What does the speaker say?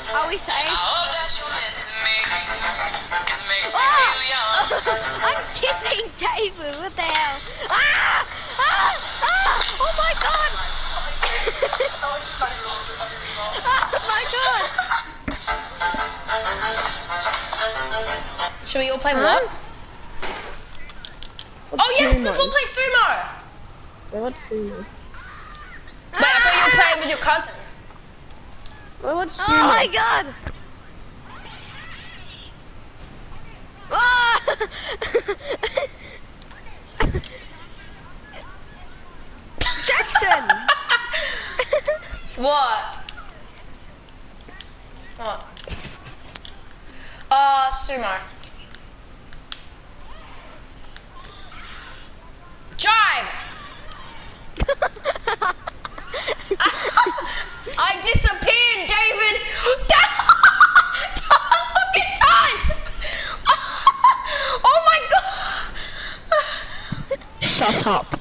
Are we safe? I hope that you miss me. 'Cause it makes me Oh! feel young. I'm tipping David, what the hell? Ah! Ah! Ah! Oh my god! Oh my god! Should we all play what? Oh yes, let's all play sumo! What's sumo? Wait, I thought you were playing with your cousin. What's Oh sumo? my god! Ah! Jackson! What? What? Sumo. Drive! I disappeared, David! Look at Todd! Oh my god! Shut up.